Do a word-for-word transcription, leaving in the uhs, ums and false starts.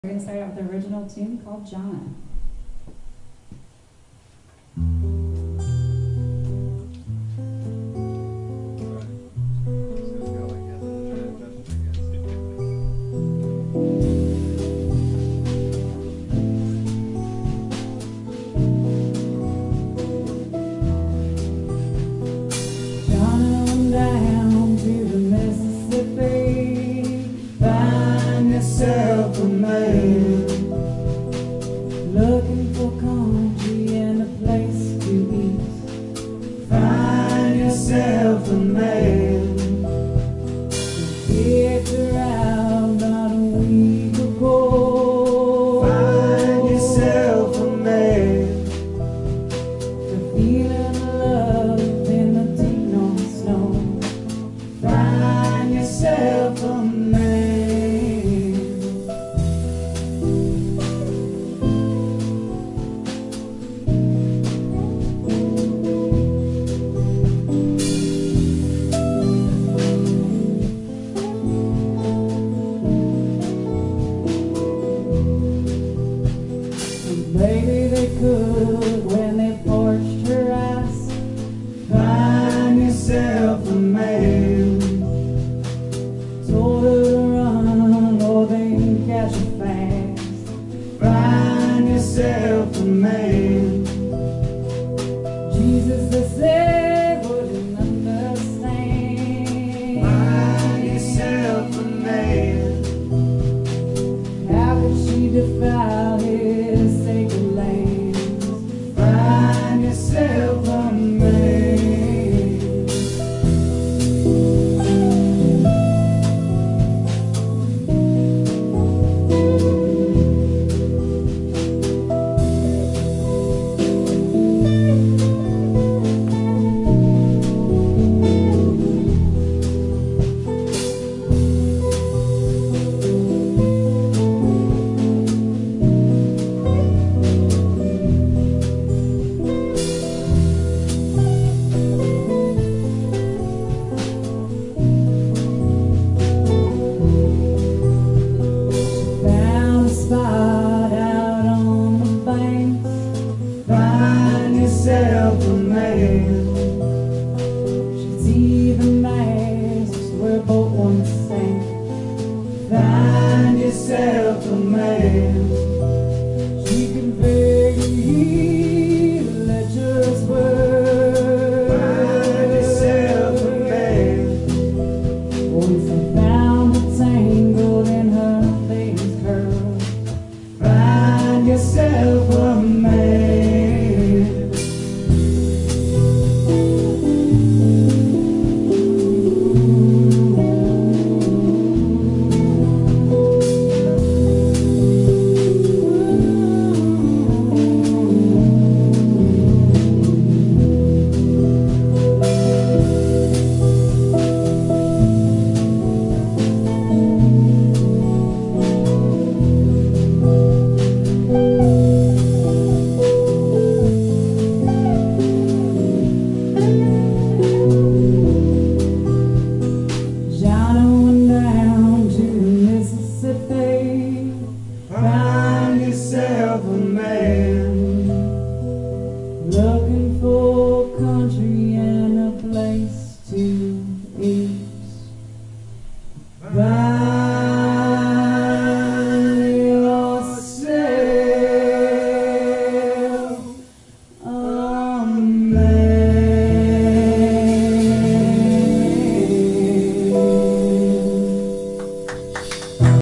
We're going to start out with the original tune called Jonna. Yourself a man, looking for country and a place to eat. Find yourself a man, kicked her out about a week ago. Find yourself a man, the feeling of love in the deep north snow. Find yourself a man. Maybe they could when they porched her ass. Find yourself a man, told her to run or they can catch her fast. Find yourself a man, Jesus they said wouldn't understand. Find yourself a man, how could she defile his sacred lands? Find yourself a man. Spot out on the banks. Find yourself a man, should see the masts where boat once sank. Find yourself a man.